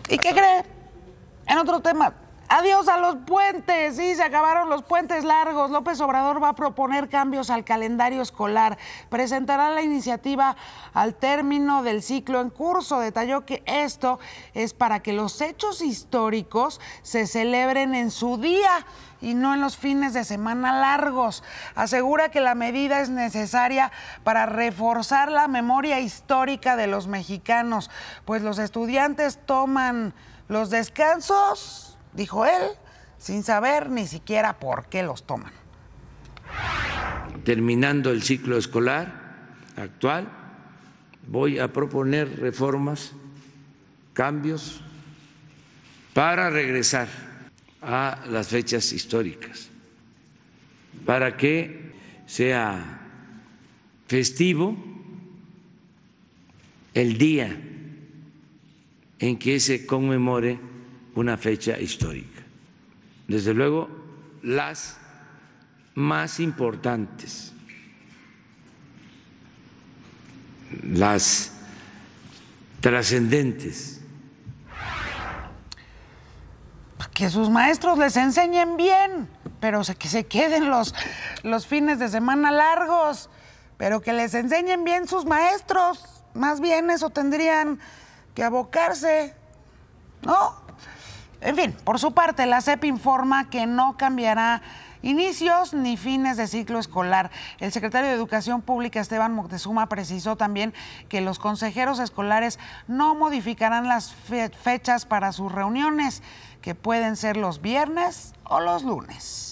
¿Y qué cree? En otro tema, adiós a los puentes, sí, se acabaron los puentes largos. López Obrador va a proponer cambios al calendario escolar. Presentará la iniciativa al término del ciclo en curso. Detalló que esto es para que los hechos históricos se celebren en su día y no en los fines de semana largos. Asegura que la medida es necesaria para reforzar la memoria histórica de los mexicanos, pues los estudiantes toman los descansos, dijo él, sin saber ni siquiera por qué los toman. Terminando el ciclo escolar actual, voy a proponer reformas, cambios para regresar a las fechas históricas, para que sea festivo el día en que se conmemore una fecha histórica. Desde luego, las más importantes, las trascendentes. Que sus maestros les enseñen bien, pero que se queden los fines de semana largos, pero que les enseñen bien sus maestros. Más bien eso tendrían que abocarse, ¿no? En fin, por su parte, la SEP informa que no cambiará inicios ni fines de ciclo escolar. El secretario de Educación Pública, Esteban Moctezuma, precisó también que los consejeros escolares no modificarán las fechas para sus reuniones, que pueden ser los viernes o los lunes.